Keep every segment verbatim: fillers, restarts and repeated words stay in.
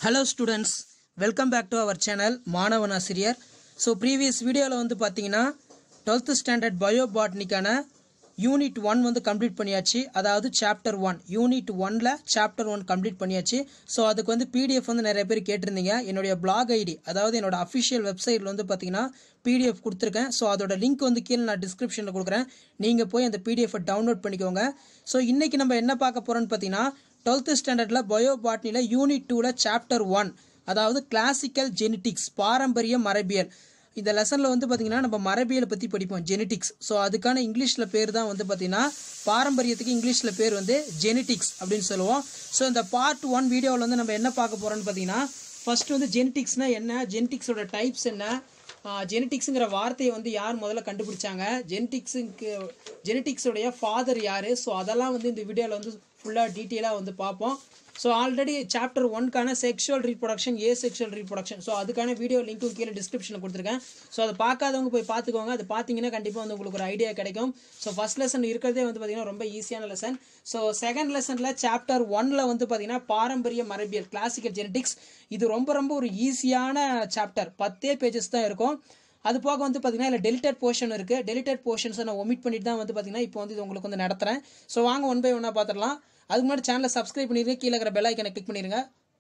Hello students, welcome back to our channel மாணவன் ஆசிரியர். So previous videoல வந்து பாத்தீங்கன்னா twelfth standard biobotany-க்கான unit one வந்து கம்ப்ளீட் பண்ணியாச்சு. அதாவது chapter one unit one ல chapter one கம்ப்ளீட் பண்ணியாச்சு. So அதுக்கு வந்து P D F வந்து நிறைய பேர் கேட்டிருந்தீங்க. என்னோட blog I D அதாவது என்னோட official websiteல வந்து பாத்தீங்கன்னா P D F கொடுத்திருக்கேன். So அதோட லிங்க் வந்து கீழ நான் descriptionல கொடுக்கிறேன். நீங்க போய் அந்த P D F டவுன்லோட் பண்ணிக்கோங்க. So இன்னைக்கு நம்ம என்ன பார்க்க போறோம்னு பாத்தீங்கன்னா twelfth standardல biobotany-ல unit two ல chapter one அதாவது classical genetics பாரம்பரிய மரபியல். இந்த லெசன்ல வந்து பாத்தீங்கன்னா நம்ம மரபியலை பத்தி படிப்போம் genetics. சோ அதுக்கான இங்கிலீஷ்ல பேர் தான் வந்து பாத்தீங்கன்னா பாரம்பரியத்துக்கு இங்கிலீஷ்ல பேர் வந்து genetics அப்படினு சொல்லுவோம். சோ இந்த part one வீடியோல வந்து நம்ம என்ன பார்க்க போறோம்னு பாத்தீங்கன்னா ஃபர்ஸ்ட் வந்து geneticsனா என்ன, genetics ஓட டைப்ஸ் என்ன, ஜெனடிக்ஸ்ங்கற வார்த்தையை வந்து யார் முதல்ல கண்டுபிடிச்சாங்க, ஜெனடிக்ஸ்க்கு ஜெனடிக்ஸ் உடைய ஃாதர் யாரு, சோ அதெல்லாம் வந்து இந்த வீடியோல வந்து ஃபுல்லா டீடைலா வந்து பாப்போம். சோ ஆல்ரெடி சாப்டர் one கான sexual reproduction, asexual reproduction, so அதுக்கான வீடியோ லிங்க்கும் கீழ டிஸ்கிரிப்ஷன்ல கொடுத்திருக்கேன். சோ அத பார்க்காதவங்க போய் பாத்துக்கோங்க. அது பாத்தீங்கன்னா கண்டிப்பா வந்து உங்களுக்கு ஒரு ஐடியா கிடைக்கும். சோ ஃபர்ஸ்ட் லெசன் இருக்குறதே வந்து பாத்தீங்கன்னா ரொம்ப ஈஸியான லெசன். சோ செகண்ட் லெசன்ல சாப்டர் one ல வந்து பாத்தீங்கன்னா பாரம்பரிய மரபியல் கிளாசிக்கல் ஜெனடிக்ஸ், இது ரொம்ப ரொம்ப ஒரு ஈஸியான சாப்டர். பத்தே பேजेस தான் இருக்கும். அது போக வந்து பாத்தீங்கன்னா இல்ல டெலிட்டட் போர்ஷன் இருக்கு. டெலிட்டட் போர்ஷன்ஸ் நான் ஒமிட் பண்ணிட்டு தான் வந்து பாத்தீங்கன்னா இப்போ வந்து உங்களுக்கு வந்து நடத்துறேன். சோ வாங்க ஒன் பை ஒன்னா பாத்துறலாம். அதுக்கு முன்னாடி சேனலை சப்ஸ்கிரைப் பண்ணிருங்க, கீழ இருக்கிற பெல் ஐகானை கிளிக் பண்ணிருங்க.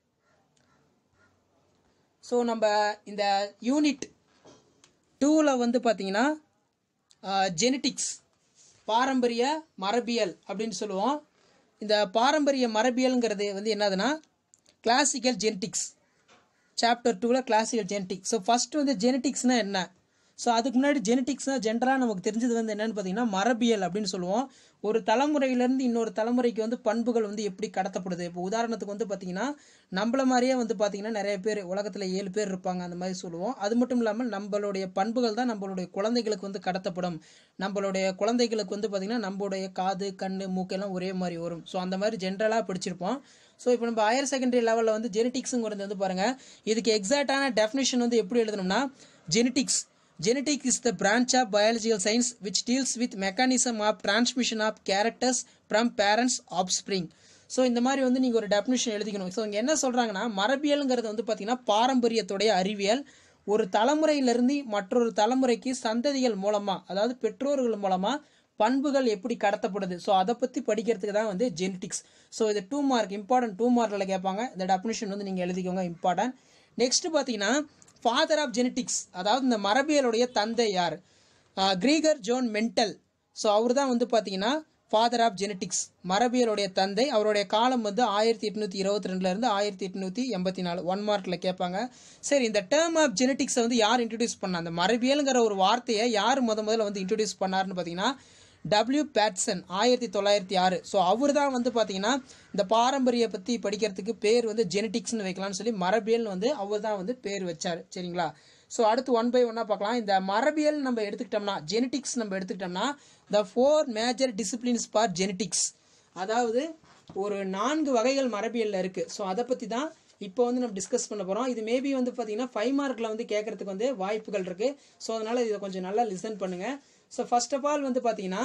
சோ நம்ம இந்த யூனிட் two ல வந்து பாத்தீங்கன்னா ஜெனடிக்ஸ் பாரம்பரிய மரபியல் அப்படினு சொல்லுவோம். இந்த பாரம்பரிய மரபியல்ங்கிறது வந்து என்னதுன்னா கிளாசிக்கல் ஜெனடிக்ஸ். சாப்டர் two ல கிளாசிக்கல் ஜெனடிக்ஸ். சோ ஃபர்ஸ்ட் வந்து ஜெனடிக்ஸ்னா என்ன, சோ அதுக்கு முன்னாடி ஜெனடிக்ஸ்னா ஜெனரலா நமக்கு தெரிஞ்சது வந்து என்னன்னு பாத்தீங்கன்னா மரபியல் அப்படினு சொல்லுவோம். ஒரு தலைமுறையில இருந்து இன்னொரு தலைமுறைக்கு வந்து பண்புகள் வந்து எப்படி கடத்தப்படுது. இப்போ உதாரணத்துக்கு வந்து பாத்தீங்கன்னா நம்மள மாதிரியே வந்து பாத்தீங்கன்னா நிறைய பேர் உலகத்துல ஏழு பேர் இருப்பாங்க அந்த மாதிரி சொல்லுவோம். அது மட்டும் இல்லாமல் நம்மளுடைய பண்புகள் தான் நம்மளுடைய குழந்தைகளுக்கு வந்து கடத்தப்படும். நம்மளுடைய குழந்தைகளுக்கு வந்து பாத்தீங்கன்னா நம்மளுடைய காது, கண்ணு, மூக்கு எல்லாம் ஒரே மாதிரி வரும். சோ அந்த மாதிரி ஜெனரலா படிச்சிருப்போம். சோ இப்போ நம்ம ஹையர் செகண்டரி லெவல்ல வந்து ஜெனடிக்ஸ்ங்கிறது வந்து பாருங்க, இதுக்கு எக்ஸாக்ட்டான டெஃபினிஷன் வந்து எப்படி எழுதணும்னா genetics Genetics is the branch of biological science which deals with mechanism of transmission of characters from parents offspring. So இந்த மாதிரி வந்து நீங்கள் ஒரு டெஃபினிஷன் எழுதிக்கணும். ஸோ இங்கே என்ன சொல்கிறாங்கன்னா மரபியல்ங்கிறது வந்து பார்த்தீங்கன்னா பாரம்பரியத்துடைய அறிவியல். ஒரு தலைமுறையிலிருந்து மற்றொரு தலைமுறைக்கு சந்ததிகள் மூலமாக, அதாவது பெற்றோர்கள் மூலமாக பண்புகள் எப்படி கடத்தப்படுது, ஸோ அதை பற்றி படிக்கிறதுக்கு தான் வந்து ஜெனடிக்ஸ். ஸோ இது டூ மார்க் இம்பார்ட்டன்ட், டூ மார்க்கில் கேட்பாங்க. இந்த டெஃபினிஷன் வந்து நீங்கள் எழுதிக்கோங்க, இம்பார்ட்டன்ட். நெக்ஸ்ட் பார்த்தீங்கன்னா ஃபாதர் ஆஃப் ஜெனடிக்ஸ், அதாவது இந்த மரபியலுடைய தந்தை யார், கிரீகர் ஜோன் மெண்டல். ஸோ அவர் தான் வந்து பார்த்தீங்கன்னா ஃபாதர் ஆஃப் ஜெனடிக்ஸ், மரபியலுடைய தந்தை. அவருடைய காலம் வந்து ஆயிரத்தி எட்நூத்தி இருபத்தி ரெண்டுல இருந்து ஆயிரத்தி எட்நூத்தி எண்பத்தி நாலு ஒன் மார்க்ல கேட்பாங்க. சரி, இந்த டேர்ம் ஆஃப் ஜெனடிக்ஸை வந்து யார் இன்ட்ரடியூஸ் பண்ணா, அந்த மரபியல்ங்கிற ஒரு வார்த்தையை யார் முத முதல்ல வந்து இன்ட்ரடியூஸ் பண்ணாருன்னு பார்த்தீங்கன்னா டபிள்யூ பேட்சன், ஆயிரத்தி தொள்ளாயிரத்தி ஆறு. ஸோ அவர் தான் வந்து பார்த்தீங்கன்னா இந்த பாரம்பரிய பற்றி படிக்கிறதுக்கு பேர் வந்து ஜெனடிக்ஸ்னு வைக்கலாம்னு சொல்லி மரபியல் வந்து அவர் தான் வந்து பேர் வச்சார். சரிங்களா? ஸோ அடுத்து ஒன் பை ஒன்னா பார்க்கலாம். இந்த மரபியல் நம்ம எடுத்துக்கிட்டோம்னா, ஜெனடிக்ஸ் நம்ம எடுத்துக்கிட்டோம்னா the four major disciplines for genetics, அதாவது ஒரு நான்கு வகைகள் மரபியல்ல இருக்கு. ஸோ அதை பற்றி தான் இப்போ வந்து நம்ம டிஸ்கஸ் பண்ண போகிறோம். இது மேபி வந்து பார்த்தீங்கன்னா ஃபைவ் மார்க்கில் வந்து கேட்கறதுக்கு வந்து வாய்ப்புகள் இருக்கு. ஸோ அதனால இதை கொஞ்சம் நல்லா லிசன் பண்ணுங்க. ஸோ ஃபர்ஸ்ட் ஆஃப் ஆல் வந்து பார்த்தீங்கன்னா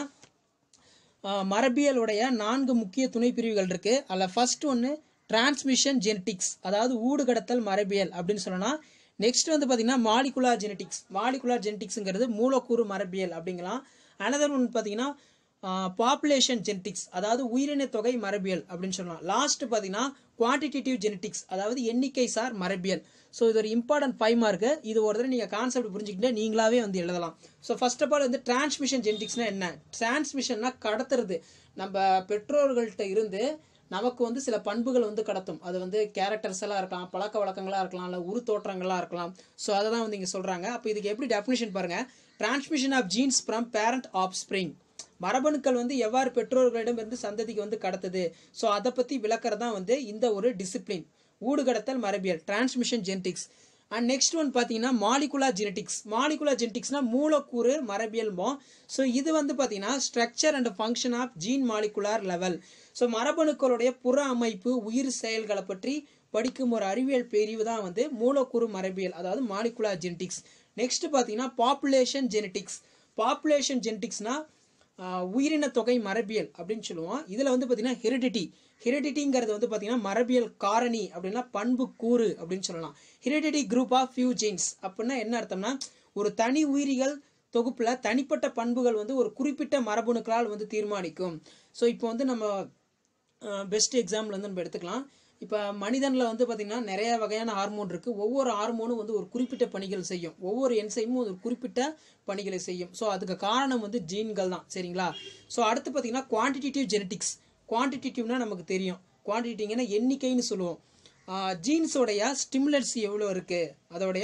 மரபியலுடைய நான்கு முக்கிய துணை பிரிவுகள் இருக்கு. அதில் ஃபர்ஸ்ட் ஒன்று டிரான்ஸ்மிஷன் ஜெனடிக்ஸ், அதாவது ஊடுகடத்தல் மரபியல் அப்படின்னு சொல்லலாம். நெக்ஸ்ட் வந்து பார்த்தீங்கன்னா மாலிகுலார் ஜெனடிக்ஸ், மாலிகுலார் ஜெனடிக்ஸ்ங்கிறது மூலக்கூறு மரபியல் அப்படிங்கலாம். அனதர் ஒன் பார்த்தீங்கன்னா பாப்புலேஷன் ஜெனடிக்ஸ், அதாவது உயிரின தொகை மரபியல் அப்படின்னு சொல்லலாம். லாஸ்ட் பார்த்தீங்கன்னா குவான்டிடேட்டிவ் ஜெனடிக்ஸ், அதாவது எண்ணிக்கை சார் மரபியல். ஸோ இது ஒரு இம்பார்ட்டன்ட் ஃபைவ் மார்க்கு. இது ஒரு தடவை நீங்கள் கான்செப்ட் புரிஞ்சுக்கிட்டு நீங்களாவே வந்து எழுதலாம். ஸோ ஃபர்ஸ்ட் ஆஃப் ஆல் வந்து டிரான்ஸ்மிஷன் ஜெனடிக்ஸ்னா என்ன, டிரான்ஸ்மிஷன்னா கடத்துறது. நம்ம பெற்றோர்கள்ட்ட இருந்து நமக்கு வந்து சில பண்புகள் வந்து கடத்தும். அது வந்து கேரக்டர்ஸ் எல்லாம் இருக்கலாம், பழக்க வழக்கங்களா இருக்கலாம், இல்லை உரு தோற்றங்களா இருக்கலாம். ஸோ அதை தான் வந்து இங்கே சொல்றாங்க. அப்போ இதுக்கு எப்படி டெஃபினிஷன் பாருங்க, transmission of genes from parent offspring, மரபணுக்கள் வந்து எவ்வாறு பெற்றோர்களிடம் இருந்து சந்ததிக்கு வந்து கடத்துது. ஸோ அதை பத்தி விளக்கறதா வந்து இந்த ஒரு டிசிப்ளின் ஊடுகடத்தல் மரபியல், transmission genetics. And next one பார்த்தீங்கன்னா மாலிகுலார் ஜெனடிக்ஸ். மாலிகுலார் ஜெனடிக்ஸ்னா மூலக்கூறு மரபியல். ஸோ இது வந்து பார்த்தீங்கன்னா structure and function of gene molecular level. So மரபணுக்களுடைய புற அமைப்பு, உயிர் செயல்களை பற்றி படிக்கும் ஒரு அறிவியல் பிரிவு தான் வந்து மூலக்கூறு மரபியல், அதாவது மாலிகுலார் ஜெனடிக்ஸ். நெக்ஸ்ட் பார்த்தீங்கன்னா பாப்புலேஷன் ஜெனடிக்ஸ். பாப்புலேஷன் ஜெனடிக்ஸ்னா உயிரின தொகை மரபியல் அப்படின்னு சொல்லுவோம். இதுல வந்து பார்த்தீங்கன்னா ஹெரிடிட்டி, ஹெரிடிட்டிங்கிறது வந்து பார்த்தீங்கன்னா மரபியல் காரணி அப்படின்னா பண்பு கூறு அப்படின்னு சொல்லலாம். Heredity group of few genes அப்படின்னா என்ன அர்த்தம்னா ஒரு தனி உயிரிகள் தொகுப்பில் தனிப்பட்ட பண்புகள் வந்து ஒரு குறிப்பிட்ட மரபணுக்களால் வந்து தீர்மானிக்கும். ஸோ இப்போ வந்து நம்ம பெஸ்ட் எக்ஸாம்பிள் வந்து நம்ம எடுத்துக்கலாம். இப்போ மனிதனில் வந்து பார்த்திங்கன்னா நிறைய வகையான ஹார்மோன் இருக்குது. ஒவ்வொரு ஹார்மோனும் வந்து ஒரு குறிப்பிட்ட பணிகள் செய்யும். ஒவ்வொரு என்சைமும் ஒரு குறிப்பிட்ட பணிகளை செய்யும். ஸோ அதுக்கு காரணம் வந்து ஜீன்கள் தான். சரிங்களா? ஸோ அடுத்து பார்த்திங்கன்னா குவான்டிடேட்டிவ் ஜெனட்டிக்ஸ். குவான்டிடேட்டிவ்னா நமக்கு தெரியும். குவான்டிட்டிங்கன்னா எண்ணிக்கைன்னு சொல்லுவோம். ஜீன்ஸோடைய ஸ்டிமுலன்ஸ் எவ்வளோ இருக்குது, அதோடைய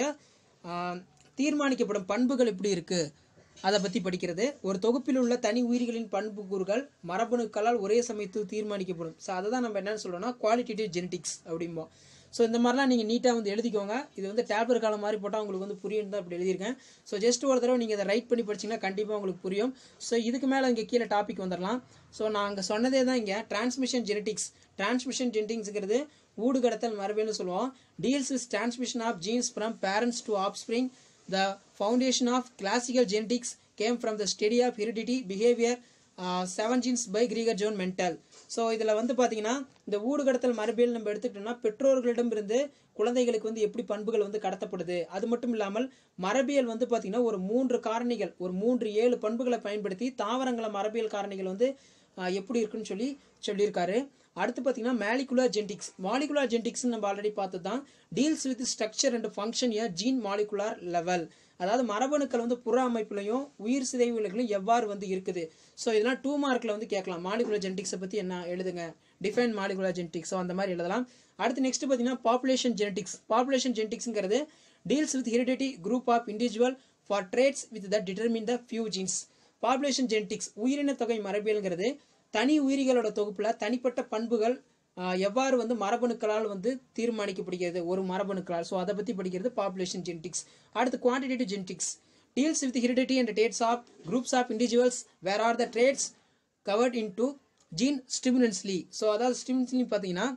தீர்மானிக்கப்படும் பண்புகள் எப்படி இருக்குது, அதை பற்றி படிக்கிறது. ஒரு தொகுப்பில் உள்ள தனி உயிரிகளின் பண்புக்கூறுகள் மரபணுக்களால் ஒரே சமயத்தில் தீர்மானிக்கப்படும். ஸோ அதை தான் நம்ம என்னென்னு சொல்கிறோம்னா குவாலிட்டேட்டிவ் ஜெனட்டிக்ஸ் அப்படிம்போம். ஸோ இந்த மாதிரிலாம் நீங்கள் நீட்டாக வந்து எழுதிக்கோங்க. இது வந்து டேப்லெட் காலம் மாதிரி போட்டால் உங்களுக்கு வந்து புரியும் தான் இப்படி எழுதியிருக்கேன். ஸோ ஜஸ்ட் ஒரு தடவை நீங்கள் அதை ரைட் பண்ணி படிச்சிங்கன்னா கண்டிப்பாக உங்களுக்கு புரியும். ஸோ இதுக்கு மேலே இங்கே கீழே டாபிக் வந்துடலாம். ஸோ நான் அங்கே சொன்னதே தான் இங்கே டிரான்ஸ்மிஷன் ஜெனட்டிக்ஸ். டிரான்ஸ்மிஷன் ஜெனட்டிக்ஸ்ங்கிறது ஊடு கடத்தல் மரபியல்னு சொல்லுவோம். Deals with transmission of genes from parents to offspring. The foundation of classical genetics came from the study of heredity, behavior, uh, seven genes by Gregor John Mendel. So இதில் வந்து பார்த்தீங்கன்னா இந்த ஊடு கடத்தல் மரபியல் நம்ம எடுத்துக்கிட்டோம்னா பெற்றோர்களிடமிருந்து குழந்தைகளுக்கு வந்து எப்படி பண்புகள் வந்து கடத்தப்படுது. அது மட்டும் இல்லாமல் மரபியல் வந்து பார்த்தீங்கன்னா ஒரு மூன்று காரணிகள், ஒரு மூன்று ஏழு பண்புகளை பயன்படுத்தி தாவரங்கள மரபியல் காரணிகள் வந்து எப்படி இருக்குன்னு சொல்லி சொல்லியிருக்காரு. அடுத்து பார்த்தீங்கன்னா மாலிகுலர் ஜெனடிக்ஸ். மாலிகுலர் ஜெனடிக்ஸ் நம்ம ஆல்ரெடி பார்த்து தான் deals with structure and function a gene molecular level. அதாவது மரபணுக்கள் வந்து புற அமைப்புலையும் உயிர் சிதைவுகளையும் எவ்வாறு வந்து இருக்குது. ஸோ இதெல்லாம் டூ மார்க்கில் வந்து கேட்கலாம். மாலிகுலர் ஜெனடிக்ஸை பற்றி என்ன எழுதுங்க, டிஃபைன் மாலிகுலர் ஜெனடிக்ஸ். ஸோ அந்த மாதிரி எழுதலாம். அடுத்து நெக்ஸ்ட் பார்த்தீங்கன்னா பாப்புலேஷன் ஜெனடிக்ஸ். பாப்புலேஷன் ஜெனடிக்ஸ்ங்கிறது deals with heredity group of individual for traits with the determine the few genes. Population genetics உயிரின தொகை மரபியல்ங்கிறது தனி உயிரிகளோட தொகுப்பில் தனிப்பட்ட பண்புகள் எவ்வாறு வந்து மரபணுக்களால் வந்து தீர்மானிக்கப்படுகிறது ஒரு மரபணுக்களால். ஸோ அதை பற்றி படிக்கிறது பாப்புலேஷன் ஜெனடிக்ஸ். அடுத்து quantitative genetics deals with heredity and traits of groups of individuals where are the traits governed in to gene simultaneously. So அதாவது ஸ்டிமுலன்ஸ்லி பார்த்தீங்கன்னா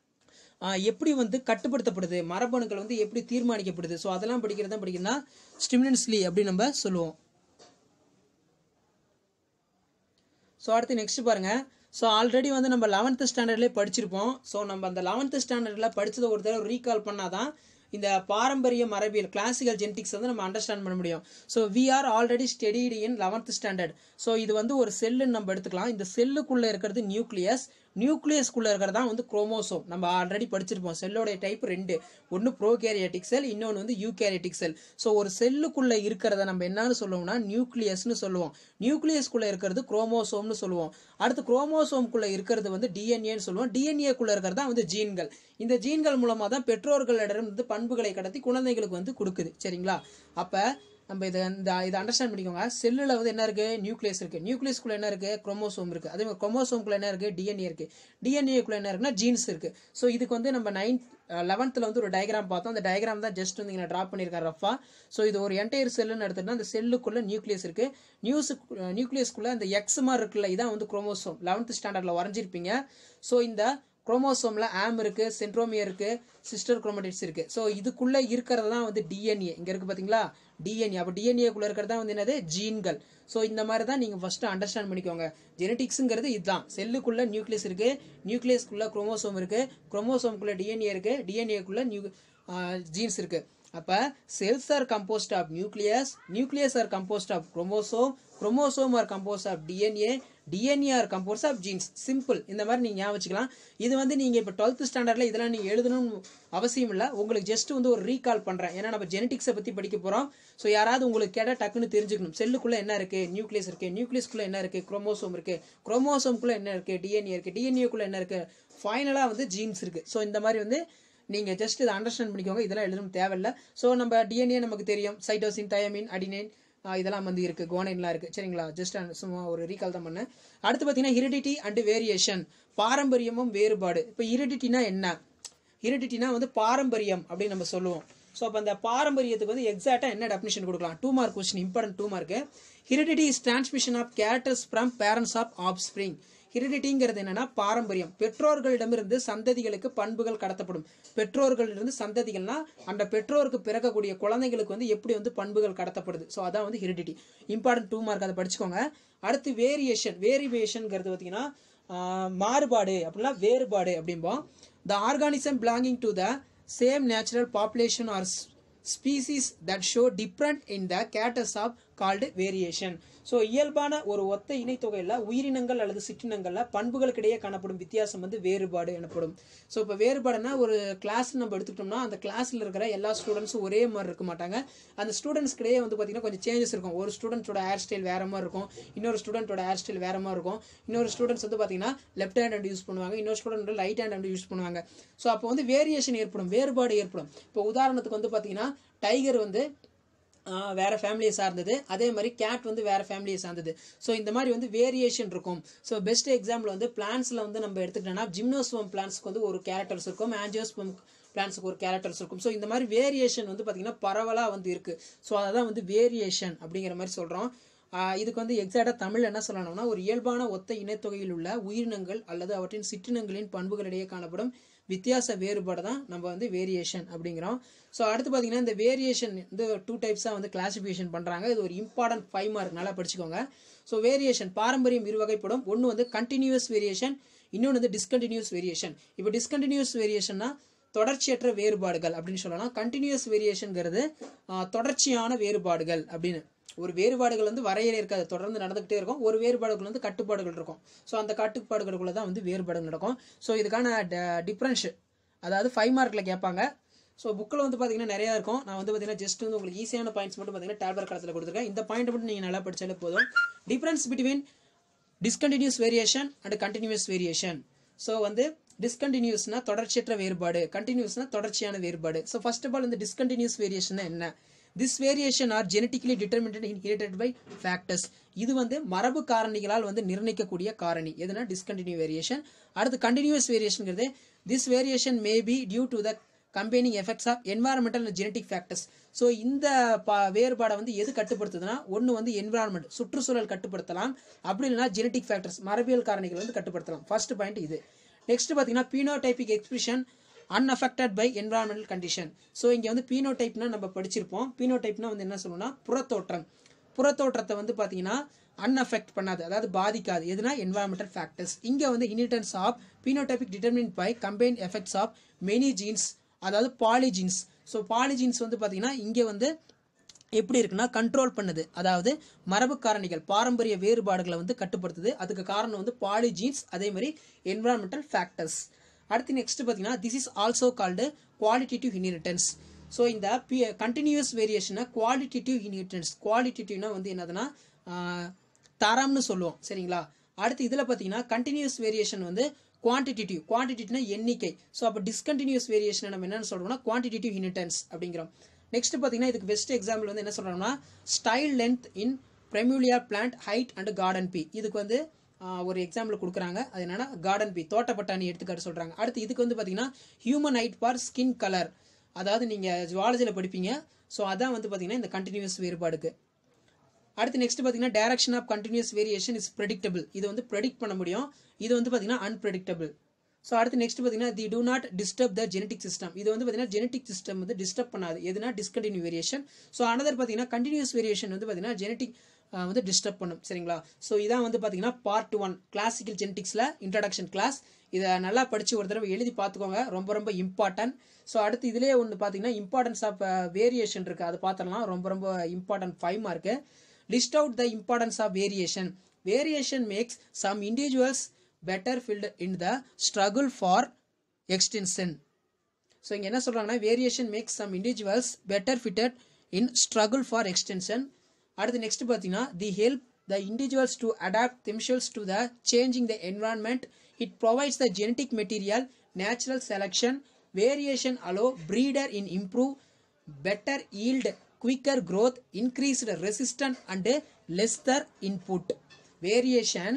எப்படி வந்து கட்டுப்படுத்தப்படுது, மரபணுக்கள் வந்து எப்படி தீர்மானிக்கப்படுது. ஸோ அதெல்லாம் படிக்கிறது தான் படிக்கிறதுனா ஸ்டிமுலன்ஸ்லி அப்படின்னு நம்ம சொல்லுவோம். ஸோ அடுத்து நெக்ஸ்ட் பாருங்கள். ஸோ ஆல்ரெடி வந்து நம்ம லெவன்த்து ஸ்டாண்டர்ட்லேயே படிச்சிருப்போம். ஸோ நம்ம அந்த லெவன்த்து ஸ்டாண்டர்டில் படித்ததை ஒரு தடவை ரீகால் பண்ணால் தான் இந்த பாரம்பரிய மரபியல் கிளாசிக்கல் ஜெனடிக்ஸ் வந்து நம்ம அண்டர்ஸ்டாண்ட் பண்ண முடியும். So we are already studied in eleventh standard. So இது வந்து ஒரு செல்லுன்னு நம்ம எடுத்துக்கலாம். இந்த செல்லுக்குள்ளே இருக்கிறது நியூக்ளியஸ். நியூக்ளியஸ்குள்ளே இருக்கிறது தான் வந்து குரோமோசோம். நம்ம ஆல்ரெடி படிச்சிருப்போம். செல்லோடைய டைப் ரெண்டு, ஒன்று ப்ரோகேரியாட்டிக் செல், இன்னொன்று வந்து யூகேரியாட்டிக் செல். ஸோ ஒரு செல்லுக்குள்ளே இருக்கிறத நம்ம என்னன்னு சொல்லுவோம்னா நியூக்ளியஸ்னு சொல்லுவோம். நியூக்ளியஸ்குள்ளே இருக்கிறது குரோமோசோம்னு சொல்லுவோம். அடுத்து குரோமோசோம்குள்ளே இருக்கிறது வந்து டிஎன்ஏன்னு சொல்லுவோம். டிஎன்ஏக்குள்ளே இருக்கிறது தான் வந்து ஜீன்கள். இந்த ஜீன்கள் மூலமாக தான் பெற்றோர்களிடம் வந்து பண்புகளை கடத்தி குழந்தைகளுக்கு வந்து கொடுக்குது. சரிங்களா? அப்போ நம்ம இதை இந்த இதை அண்டர்ஸ்டாண்ட் பண்ணிக்கோங்க. செல்லில் வந்து என்ன இருக்குது, நியூக்ளியஸ் இருக்குது. நியூக்ளியஸ்குள்ளே என்ன இருக்குது, குரோமோசோம் இருக்குது. அதே மாதிரி குரோமோசோம்குள்ளே என்ன இருக்குது, டிஎன்ஏ இருக்குது. டிஎன்ஏக்குள்ளே என்ன இருக்குன்னா ஜீன்ஸ் இருக்குது. ஸோ இதுக்கு வந்து நம்ம நைன்த் லெவன்த்தில் வந்து ஒரு டயக்ராம் பார்த்தோம். அந்த டயக்ராம் தான் ஜஸ்ட் வந்து இங்கே ட்ரா பண்ணியிருக்கேன் ரஃபா. ஸோ இது ஒரு என்டையர் செல்லுன்னு எடுத்துகிட்டா அந்த செல்லுக்குள்ளே நியூக்ளியஸ் இருக்குது. நியூஸ் நியூக்ளியஸ்குள்ளே அந்த எக்ஸ் மாதிரி இருக்குல்ல, இதான் வந்து குரோமோசோம். லெவன்த் ஸ்டாண்டர்டில் வரைஞ்சிருப்பீங்க. ஸோ இந்த குரோமோசோமில் ஆம் இருக்குது, சென்ட்ரோமியர் இருக்குது, சிஸ்டர் குரோமடிட்ஸ் இருக்குது. ஸோ இதுக்குள்ளே இருக்கிறது தான் வந்து டிஎன்ஏ. இங்கே இருக்குது பார்த்தீங்களா டிஎன்ஏ. அப்போ டிஎன்ஏக்குள்ளே இருக்கிறது தான் வந்து என்னது ஜீன்கள். ஸோ இந்த மாதிரி தான் நீங்கள் ஃபஸ்ட்டு அண்டர்ஸ்டாண்ட் பண்ணிக்கோங்க. ஜெனட்டிக்ஸுங்கிறது இதுதான். செல்லுக்குள்ளே நியூக்ளியஸ் இருக்குது, நியூக்ளியஸ்குள்ளே குரோமோசோம் இருக்குது, குரோமோசோம்குள்ளே டிஎன்ஏ இருக்குது, டிஎன்ஏக்குள்ளே நியூ ஜீன்ஸ் இருக்குது. அப்போ cells are composed of nucleus, nucleus are composed of chromosome, chromosome are composed of DNA, DNA are composed of genes. Simple. இந்த மாதிரி நீங்கள் ஞாபகம் வச்சுக்கலாம். இது வந்து நீங்கள் இப்போ டுவெல்த் ஸ்டாண்டர்டில் இதெல்லாம் நீங்கள் எழுதணும்னு அவசியம் இல்லை. உங்களுக்கு ஜஸ்ட் வந்து ஒரு ரீகால் பண்ணுறேன். ஏன்னா நம்ம ஜெனட்டிக்ஸை பற்றி படிக்க போகிறோம். ஸோ யாராவது உங்களுக்கு கேட்டால் டக்குன்னு தெரிஞ்சுக்கணும். செல்லுக்குள்ளே என்ன இருக்குது, நியூக்ளியஸ் இருக்குது, நியூக்ளியஸ்குள்ளே என்ன இருக்குது, குரோமோசோம் இருக்குது, குரோமோசோம்குள்ளே என்ன இருக்குது, டிஎன்ஏ இருக்குது, டிஎன்ஏக்குள்ளே என்ன இருக்குது, ஃபைனலாக வந்து ஜீன்ஸ் இருக்குது. ஸோ இந்த மாதிரி வந்து நீங்கள் ஜஸ்ட் இதை அண்டர்ஸ்டாண்ட் பண்ணிக்கோங்க. இதெல்லாம் எழுதணும் தேவையில்லை. ஸோ நம்ம டிஎன்ஏ நமக்கு தெரியும். சைட்டோசின், தயமின், அடினைன் இதெல்லாம் வந்து இருக்குது, குவானைன்லாம் இருக்குது. சரிங்களா? ஜஸ்ட் சும்மா ஒரு ரீகால் தான் பண்ணேன். அடுத்து பார்த்தீங்கன்னா ஹெரிடிட்டி அண்ட் வேரியேஷன், பாரம்பரியமும் வேறுபாடு. இப்போ ஹெரிடிட்டினா என்ன? ஹெரிடிட்டினா வந்து பாரம்பரியம் அப்படின்னு நம்ம சொல்லுவோம். ஸோ அப்போ அந்த பாரம்பரியத்துக்கு வந்து எக்ஸாக்டாக என்ன டெஃபினிஷன் கொடுக்கலாம்? Two mark question, important two mark. Heredity is transmission of characters from parents of offspring. ஹெரிடிட்டிங்கிறது என்னன்னா பாரம்பரியம். பெற்றோர்களிடமிருந்து சந்ததிகளுக்கு பண்புகள் கடத்தப்படும். பெற்றோர்களிலிருந்து சந்ததிகள்னா அந்த பெற்றோருக்கு பிறக்கக்கூடிய குழந்தைகளுக்கு வந்து எப்படி வந்து பண்புகள் கடத்தப்படுது. ஸோ அதான் வந்து ஹெரிடிட்டி. இம்பார்ட்டன்ட் டூ மார்க், அதை படிச்சுக்கோங்க. அடுத்து வேரியேஷன். வேரியேஷன்ங்கிறது பார்த்தீங்கன்னா மாறுபாடு அப்படின்னா வேறுபாடு அப்படிம்போம். The organism belonging to the same natural population or species that show different in the characters of called variation. So இயல்பான ஒரு ஒத்த இணைத்தொகையில் உயிரினங்கள் அல்லது சிற்றினங்களில் பண்புகளுக்கிடையே காணப்படும் வித்தியாசம் வந்து வேறுபாடு எனப்படும். ஸோ இப்போ வேறுபாடுனா ஒரு கிளாஸ் நம்ம எடுத்துக்கிட்டோம்னா அந்த கிளாஸில் இருக்கிற எல்லா ஸ்டூடெண்ட்ஸும் ஒரே மாதிரி இருக்க மாட்டாங்க. அந்த ஸ்டூடெண்ட்ஸ்கிடையே வந்து பார்த்திங்கன்னா கொஞ்சம் சேஞ்சஸ் இருக்கும். ஒரு ஸ்டூடெண்ட்ஸோட ஹேர் ஸ்டைல் வேறு மாதிரி இருக்கும், இன்னொரு ஸ்டூடெண்ட்டோட ஹேர் ஸ்டைல் வேறு மாதிரி இருக்கும். இன்னொரு ஸ்டூடெண்ட்ஸ் வந்து பார்த்திங்கன்னா லெஃப்ட் ஹேண்ட் வந்து யூஸ் பண்ணுவாங்க, இன்னொரு ஸ்டூடெண்ட் வந்து ரைட் ஹேண்ட் வந்து யூஸ் பண்ணுவாங்க. ஸோ அப்போ வந்து வேரியேஷன் ஏற்படும், வேறுபாடு ஏற்படும். இப்போ உதாரணத்துக்கு வந்து பார்த்திங்கன்னா டைகர் வந்து வேறு ஃபேமிலியை சார்ந்தது, அதே மாதிரி கேட் வந்து வேறு ஃபேமிலியை சார்ந்தது. ஸோ இந்த மாதிரி வந்து வேரியேஷன் இருக்கும். ஸோ பெஸ்ட் எக்ஸாம்பிள் வந்து பிளான்ஸில் வந்து நம்ம எடுத்துக்கிட்டோம்னா ஜிம்னோஸ்பம் பிளான்ஸ்க்கு வந்து ஒரு கேரக்டர்ஸ் இருக்கும், ஆஞ்சியோஸ்பம் பிளான்ஸுக்கு ஒரு கேரக்டர்ஸ் இருக்கும். ஸோ இந்த மாதிரி வேரியேஷன் வந்து பார்த்திங்கன்னா பரவலாக வந்து இருக்குது. ஸோ அதான் வந்து வேரியேஷன் அப்படிங்கிற மாதிரி சொல்கிறோம். இதுக்கு வந்து எக்ஸாக்டாக தமிழ் என்ன சொல்லணும்னா ஒரு இயல்பான ஒத்த இனத்தொகையில் உள்ள உயிரினங்கள் அல்லது அவற்றின் சிற்றினங்களின் பண்புகளிடையே காணப்படும் வித்தியாச வேறுபாடு தான் நம்ம வந்து வேரியேஷன் அப்படிங்கிறோம். ஸோ அடுத்து பார்த்தீங்கன்னா இந்த வேரியேஷன் வந்து டூ டைப்ஸாக வந்து கிளாசிஃபிகேஷன் பண்ணுறாங்க. இது ஒரு இம்பார்ட்டன்ட் ஃபைவ் மார்க், நல்லா படிச்சுக்கோங்க. ஸோ வேரியேஷன் பாரம்பரியம் இரு வகைப்படும். ஒன்று வந்து கண்டினியூஸ் வேரியேஷன், இன்னொன்று வந்து டிஸ்கண்டினியூஸ் வேரியேஷன். இப்போ டிஸ்கண்டினியூஸ் வேரியேஷன்னா தொடர்ச்சியற்ற வேறுபாடுகள் அப்படின்னு சொல்லலாம். கண்டினியூஸ் வேரியேஷனுங்கிறது தொடர்ச்சியான வேறுபாடுகள் அப்படின்னு. ஒரு வேறுபாடுகள் வந்து வரையறை இருக்காது, தொடர்ந்து நடந்துகிட்டே இருக்கும். ஒரு வேறுபாடுகள் வந்து கட்டுப்பாடுகள் இருக்கும். ஸோ அந்த கட்டுப்பாடுகளுக்குள்ள தான் வந்து வேறுபாடுகள் நடக்கும். ஸோ இதுக்கான டிஃப்ரென்ஸ் அதாவது ஃபைவ் மார்க்கில் கேட்பாங்க. ஸோ புக்கில் வந்து பார்த்தீங்கன்னா நிறையா இருக்கும். நான் வந்து பார்த்தீங்கன்னா ஜஸ்ட் வந்து உங்களுக்கு ஈஸியான பாயிண்ட்ஸ் மட்டும் பார்த்தீங்கன்னா டேப்லெட் காலத்தில் கொடுத்துருக்கேன். இந்த பாயிண்ட் மட்டும் நீங்கள் நல்லா படித்தாலே போதும். Difference between discontinuous variation and continuous variation. So வந்து டிஸ்கண்டினியூஸ்னா தொடர்ச்சியற்ற வேறுபாடு, கண்டினியூஸ்னா தொடர்ச்சியான வேறுபாடு. ஸோ ஃபர்ஸ்ட் ஆஃப் ஆல் இந்த டிஸ்கண்டினியூஸ் வேரியேஷன் என்ன? This variation are genetically determined and inherited by factors. இது வந்து மரபு காரணிகளால் வந்து நிர்ணயிக்கக்கூடிய காரணி எதுனா டிஸ்கண்டினியூ வேரியேஷன். அடுத்து கண்டினியூஸ் வேரியேஷன்ங்கிறது this variation may be due to the combining effects of environmental and genetic factors. So இந்த வேறுபாடை வந்து எது கட்டுப்படுத்துதுன்னா ஒன்று வந்து என்விரான்மெண்ட் சுற்றுச்சூழல் கட்டுப்படுத்தலாம், அப்படி இல்லைனா ஜெனட்டிக் ஃபேக்டர்ஸ் மரபியல் காரணிகள் வந்து கட்டுப்படுத்தலாம். ஃபர்ஸ்ட் பாயிண்ட் இது. நெக்ஸ்ட் பார்த்தீங்கன்னா phenotypic expression unaffected by environmental condition. So இங்கே வந்து பீனோடைப்னா நம்ம படிச்சிருப்போம். பீனோடைப்னா வந்து என்ன சொல்லணும்னா புறத்தோற்றம். புறத்தோற்றத்தை வந்து பார்த்தீங்கன்னா அன்அஃபெக்ட் பண்ணாது, அதாவது பாதிக்காது. எதுனா என்வாயர்மெண்டல் ஃபேக்டர்ஸ். இங்கே வந்து inheritance of phenotypic determined by combined effects of many genes, அதாவது பாலிஜீன்ஸ். ஸோ பாலிஜீன்ஸ் வந்து பார்த்தீங்கன்னா இங்கே வந்து எப்படி இருக்குன்னா கண்ட்ரோல் பண்ணுது, அதாவது மரபு காரணிகள் பாரம்பரிய வேறுபாடுகளை வந்து கட்டுப்படுத்துது. அதுக்கு காரணம் வந்து பாலிஜீன்ஸ், அதே மாதிரி என்விரான்மெண்டல் ஃபேக்டர்ஸ். அடுத்து நெக்ஸ்ட் பார்த்தீங்கன்னா this is also called qualitative inheritance. So இந்த கண்டினியூஸ் வேரியேஷனை குவாலிட்டேட்டிவ் இன்ஹெரிட்டன்ஸ். குவாலிட்டேட்டிவ்னா வந்து என்னதுன்னா தரம்னு சொல்லுவோம், சரிங்களா? அடுத்து இதில் பார்த்தீங்கன்னா கண்டினியூஸ் வேரியேஷன் வந்து குவான்டிடேட்டிவ். குவான்டிடேட்டிவ்னா எண்ணிக்கை. ஸோ அப்போ டிஸ்கண்டினியூஸ் வேரியேஷனை நம்ம என்னென்னு சொல்கிறோம்னா குவான்டிடேட்டிவ் இன்ஹெரிட்டன்ஸ் அப்படிங்கிறோம். நெக்ஸ்ட் பார்த்தீங்கன்னா இதுக்கு பெஸ்ட் எக்ஸாம்பிள் வந்து என்ன சொல்கிறோம்னா ஸ்டைல் லென்த் இன் பிரெமிலியா plant height and garden pea. இதுக்கு வந்து ஒரு எக்ஸாம்பிள் கொடுக்குறாங்க. அது என்னன்னா கார்டன் பி, தோட்டப்பட்டாணி எடுத்துக்காட்டு சொல்கிறாங்க. அடுத்து இதுக்கு வந்து பார்த்தீங்கன்னா human height for skin colour, அதாவது நீங்கள் ஜுவாலஜியில் படிப்பீங்க. ஸோ அதான் வந்து பார்த்தீங்கன்னா இந்த கண்டினியூஸ் வேறுபாடுக்கு. அடுத்து நெக்ஸ்ட் பார்த்தீங்கன்னா direction of continuous variation is predictable. இது வந்து ப்ரெடிக்ட் பண்ண முடியும். இது வந்து பார்த்தீங்கன்னா அன்பிரெடிக்டபிள். ஸோ அடுத்து நெக்ஸ்ட் பார்த்தீங்கன்னா they do not disturb the genetic system. இது வந்து பார்த்தீங்கன்னா ஜெனட்டிக் சிஸ்டம் வந்து டிஸ்டர்ப் பண்ணாது. எதுனா டிஸ்கண்டினியூ வேரியேஷன். ஸோ அனதர் பார்த்தீங்கன்னா கண்டினியூஸ் வேரியேஷன் வந்து பார்த்தீங்கன்னா ஜெனட்டிக் வந்து டிஸ்டர்ப் பண்ணும், சரிங்களா? ஸோ இதான் வந்து பார்த்தீங்கன்னா பார்ட் ஒன் கிளாசிக்கல் ஜெனட்டிக்ஸில் இன்ட்ரடக்ஷன் கிளாஸ். இதை நல்லா படித்து ஒரு தடவை எழுதி பார்த்துக்கோங்க, ரொம்ப ரொம்ப இம்பார்ட்டன்ட். ஸோ அடுத்து இதிலே ஒன்று பார்த்தீங்கன்னா இம்பார்ட்டன்ஸ் ஆஃப் வேரியேஷன் இருக்குது, அது பார்த்தலாம். ரொம்ப ரொம்ப important five mark. List out the importance of variation. Variation makes some individuals better filled in the struggle for extension. So இங்கே என்ன சொல்கிறாங்கன்னா variation makes some individuals better fitted in struggle for extension. அடுத்து next பார்த்தீங்கன்னா they help the individuals to adapt themselves to the changing the environment. It provides the genetic material natural selection. Variation allow breeder in improve better yield, quicker growth, increased resistance and lesser input. Variation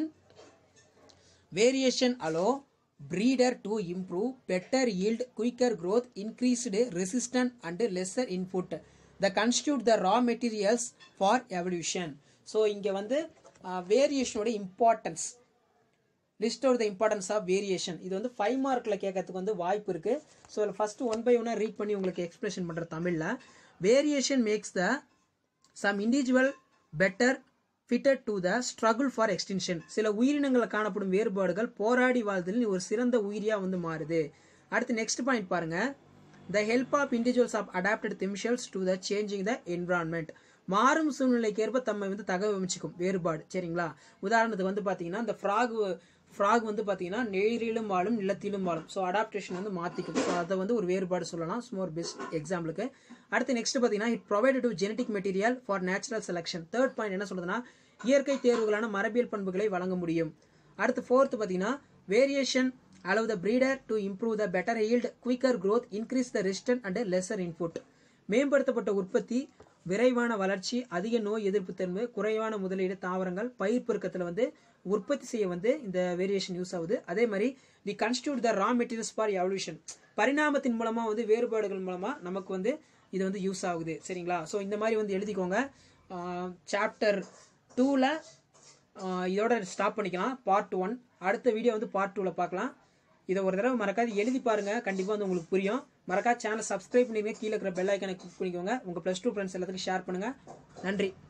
Variation allow breeder to improve better yield, quicker growth, increased resistance and lesser input. They constitute the raw materials for evolution. So இங்க வந்து வேரியேஷனோட importance list out the importance of variation. இது வந்து five மார்க்கில் கேட்கறதுக்கு வந்து வாய்ப்பு இருக்குது. ஸோ அதில் ஃபஸ்ட்டு ஒன் பை ஒன்னாக ரீட் பண்ணி உங்களுக்கு எக்ஸ்பிரஷன் பண்ணுற தமிழில். Variation makes the some individual better fitted to the struggle for extinction. சில உயிரினங்களை காணப்படும் வேறுபாடுகள் போராடி வாழ்தலின் ஒரு சிறந்த உயிரியா வந்து மாறுது. அடுத்து நெக்ஸ்ட் பாயிண்ட் பாருங்க. The help of individuals have adapted themselves to the changing the environment. மாறும் சூழ்நிலைக்கு ஏற்ப தம்மை வந்து தகவமைச்சுக்கும் வேறுபாடு. சரிங்களா? உதாரணத்துக்கு வந்து பாத்தீங்கன்னா இந்த ஃப்ராக் ஃப்ராக் வந்து பாத்தீங்கன்னா நீரிலும் வாழும் நிலத்திலும் வாழும். ஸோ அடாப்டேஷன் வந்து மாத்திக்கும். ஸோ அதை வந்து ஒரு வேறுபாடு சொல்லலாம். ஸ்மோர் பெஸ்ட் எக்ஸாம்பிளுக்கு. அடுத்து நெக்ஸ்ட் பாத்தீங்கன்னா it provided to genetic material for natural selection. Third point என்ன சொல்றதுன்னா இயற்கை தேர்வுகளான மரபியல் பண்புகளை வழங்க முடியும். அடுத்து ஃபோர்த் பாத்தீங்கன்னா variation allow the breeder to improve the better yield, quicker growth, increase the resistance and lesser input. மேம்படுத்தப்பட்ட உற்பத்தி, விரைவான வளர்ச்சி, அதிக நோய் எதிர்ப்பு தன்மை, குறைவான முதலீடு, தாவரங்கள், பயிர் பெருக்கத்துல வந்து உற்பத்தி செய்ய வந்து இந்த வேரியேஷன் யூஸ் ஆகுது. அதே மாதிரி they constitute the raw materials for evolution. பரிணாமத்தின் மூலமா வந்து வேறுபாடுகள் மூலமா நமக்கு வந்து இது வந்து யூஸ் ஆகுது. சரிங்களா? ஸோ இந்த மாதிரி வந்து எழுதிக்கோங்க. சாப்டர் டூல இதோட ஸ்டாப் பண்ணிக்கலாம். Part one. அடுத்த வீடியோ வந்து பார்ட் டூல பார்க்கலாம். இதை ஒரு தடவை மறக்காது எழுதி பாருங்க. கண்டிப்பா வந்து உங்களுக்கு புரியும். மறக்காது சேனல் சப்ஸ்கிரைப் பண்ணிருங்க. கீழே இருக்கிற பெல் ஐக்கானை கிளிக் பண்ணிக்கோங்க. உங்க பிளஸ் டூ ஃப்ரெண்ட்ஸ் எல்லாத்துக்கும் ஷேர் பண்ணுங்க. நன்றி.